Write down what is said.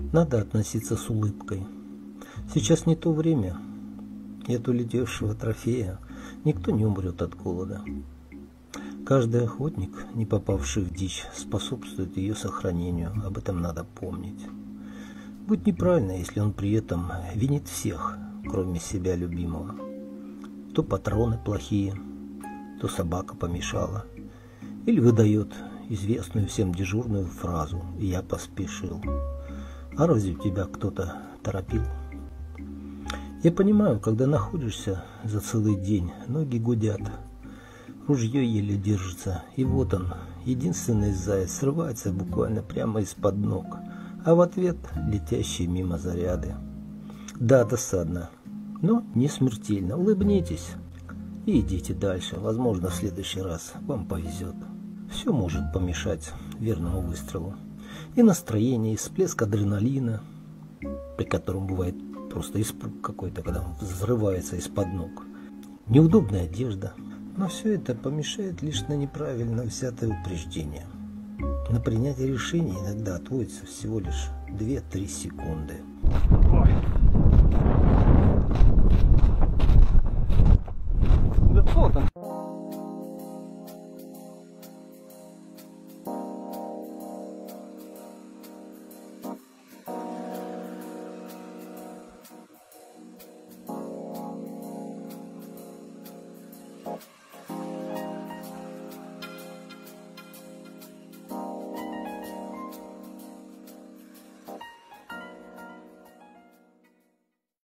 Надо относиться с улыбкой. Сейчас не то время. Нет улетевшего трофея. Никто не умрет от голода. Каждый охотник, не попавший в дичь, способствует ее сохранению. Об этом надо помнить. Будет неправильно, если он при этом винит всех, кроме себя любимого. То патроны плохие, то собака помешала. Или выдает известную всем дежурную фразу «я поспешил». А разве тебя кто-то торопил? Я понимаю, когда находишься за целый день, ноги гудят, ружье еле держится, и вот он, единственный заяц, срывается буквально прямо из-под ног, а в ответ летящие мимо заряды. Да, досадно, но не смертельно. Улыбнитесь и идите дальше. Возможно, в следующий раз вам повезет. Все может помешать верному выстрелу. И настроение, и всплеск адреналина, при котором бывает просто испуг какой-то, когда он взрывается из-под ног. Неудобная одежда. Но все это помешает лишь на неправильно взятое упреждение. На принятие решения иногда отводится всего лишь 2-3 секунды. Ой.